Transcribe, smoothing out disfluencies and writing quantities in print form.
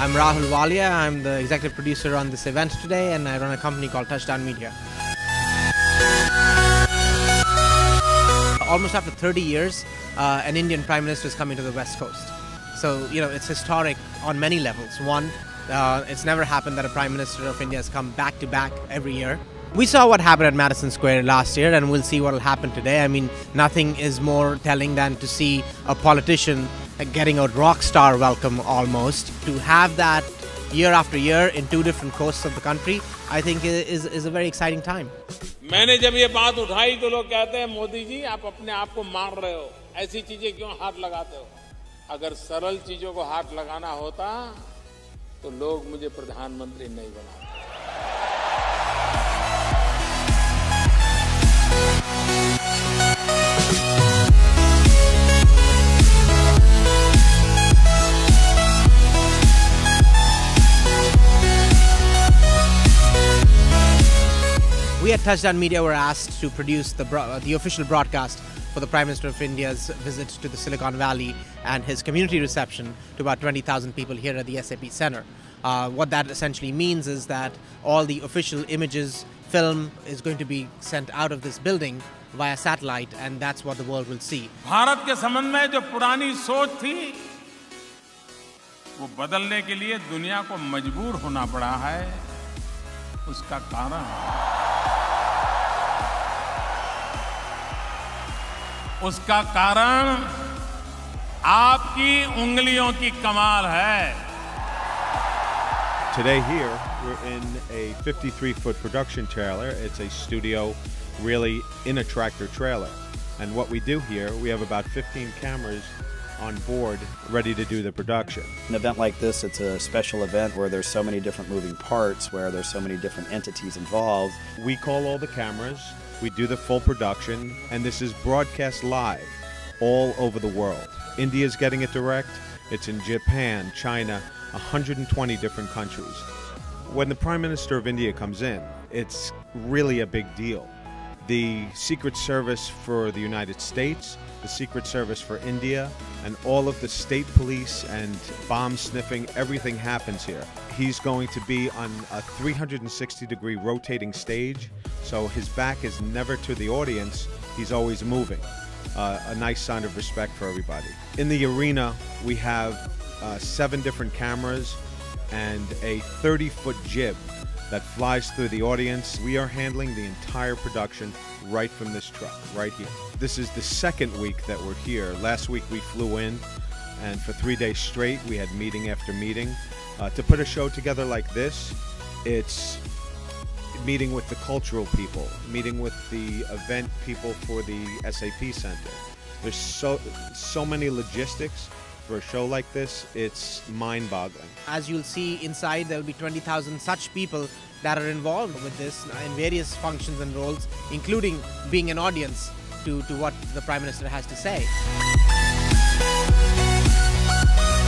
I'm Rahul Walia. I'm the executive producer on this event today, and I run a company called Touchdown Media. Almost after 30 years, an Indian Prime Minister is coming to the West Coast. So, it's historic on many levels. One, it's never happened that a Prime Minister of India has come back to back every year. We saw what happened at Madison Square last year, and we'll see what will happen today. I mean, nothing is more telling than to see a politician getting a rock star welcome almost. To have that year after year in two different coasts of the country, I think is a very exciting time. मैंने जब ये बात उठाई तो लोग कहते हैं मोदी जी आप अपने आप को मार रहे हो, ऐसी चीजें क्यों हाथ लगाते हो? अगर सरल चीजों को हाथ लगाना होता तो लोग मुझे प्रधानमंत्री नहीं बनाते। We at Touchdown Media were asked to produce the official broadcast for the Prime Minister of India's visit to the Silicon Valley and his community reception to about 20,000 people here at the SAP Center. What that essentially means is that all the official images, film is going to be sent out of this building via satellite, and that's what the world will see. Bharat के संबंध में जो पुरानी सोच थी वो बदलने के लिए दुनिया को मजबूर होना पड़ा है। उसका कारण आपकी उंगलियों की कमाल है। Today here, we're in a 53-foot production trailer. It's a studio really in a tractor trailer. And what we do here, we have about 15 cameras on board ready to do the production. An event like this, it's a special event where there's so many different moving parts, where there's so many different entities involved. We call all the cameras, we do the full production, and this is broadcast live all over the world. India's getting it direct, it's in Japan, China, 120 different countries. When the Prime Minister of India comes in, it's really a big deal. The Secret Service for the United States, the Secret Service for India, and all of the state police and bomb sniffing, everything happens here. He's going to be on a 360-degree rotating stage, so his back is never to the audience, he's always moving. A nice sign of respect for everybody. In the arena, we have 7 different cameras and a 30-foot jib that flies through the audience. We are handling the entire production right from this truck, right here. This is the second week that we're here. Last week we flew in, and for 3 days straight we had meeting after meeting. To put a show together like this, it's meeting with the cultural people, meeting with the event people for the SAP Center. There's so many logistics for a show like this, it's mind-boggling. As you'll see inside, there will be 20,000 such people that are involved with this in various functions and roles, including being an audience to what the Prime Minister has to say.